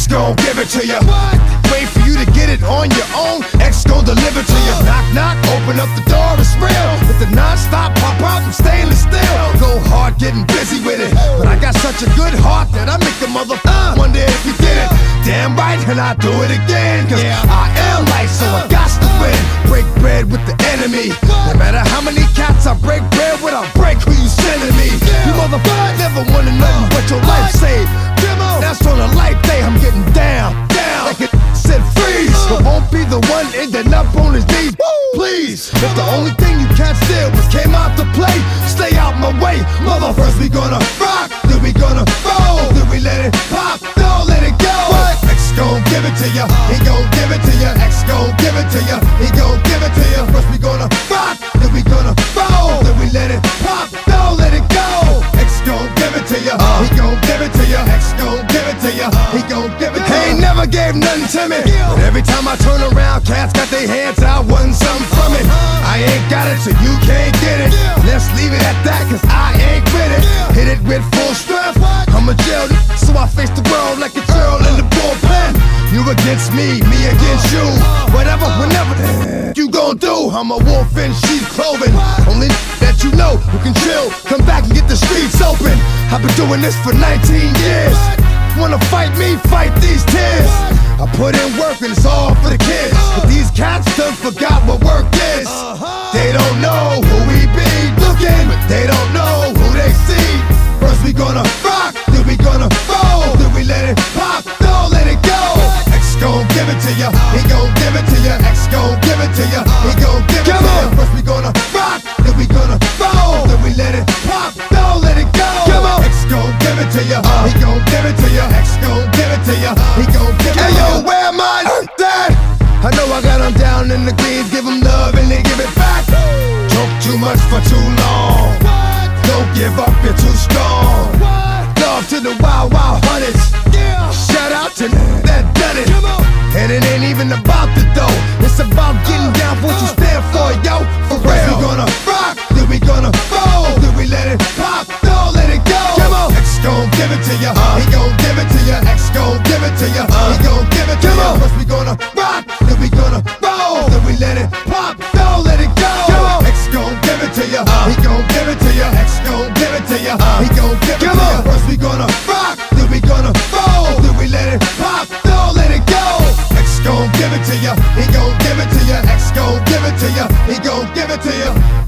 X gon' give it to you. Wait for you to get it on your own, X gon' deliver to you. Knock, knock, open up the door, it's real. With the non-stop pop out from stainless steel. Go hard, getting busy with it. But I got such a good heart that I make the motherfucker wonder if you did it. Damn right, and I do it again. Cause I am light, so I got to win. Break bread with the enemy. No matter how many cats I break bread with, I'll break who you sending me. You motherfuckers never wanted nothing but your life saved. That's on a life day, I'm getting down, like it said freeze. But won't be the one ending up on his knees, please. If the only thing you can't steal was came out to play, stay out my way. Mother, first we gonna rock, then we gonna roll, then we let it pop, don't let it go. X gon' give it to ya, he gon' give it to ya. X gon' give it to ya, he gon' give it to ya. First we gonna rock, then we gonna roll, then we let it pop, don't let it go. X gon' give it to ya, he gon' give it to ya. X gon' give it to ya, he gon' give it to ya. He ain't never gave nothing to me, but every time I turn around, cats got their hands out, wanting something from it. I ain't got it, so you can't get it. Let's leave it at that, cause I ain't with it. Hit it with full strength, I'm a jail, so I face the world like a girl in the bullpen. You against me against you. Whatever, whenever you gon' do, I'm a wolf in sheep's clothing. Only that you know who can chill, come back and get the streets open. I've been doing this for 19 years. Wanna fight me, fight these tears. I put in work and it's all for the kids. But these cats done forgot what work is. They don't know who we be looking, but they don't know who they see. First we gonna rock, then we gonna roll, then we let it pop, don't let it go. X gon' give it to ya, he gon' give it to ya. X gon' give it to ya, he gon' give it to ya. First we gonna rock, then we gonna roll, then we let it pop, don't let it go. X gon' give it to ya, he gon' give it to ya. X gon' give it to ya, he gon' give it to ya. Hey yo, where my dad? I know I got him down in the greens, give him love and they give it back. Talk too much for too long, don't give up, you're too strong. Love to the wild, wild hunters. Shout out to that done it. And it ain't even about the dough, it's about getting down for what you stand for, yo. For real. We gonna rock, then we gonna roll, then we let it pop, don't let it go. X gon' give it to ya, he gon' give it to ya. X gon' give it to ya, he gon' give it to ya. First we gonna rock, then we gonna roll, then we let it pop, don't let it go. X gon' give it to ya, he gon' give it to ya. X gon' give it to ya, he gon' give it to ya. First we gonna rock, then we gonna roll, then we let it pop, don't let it go. X gon' give it to ya, he gon' give it to ya. X gon' give it to ya, he gon' give it to ya.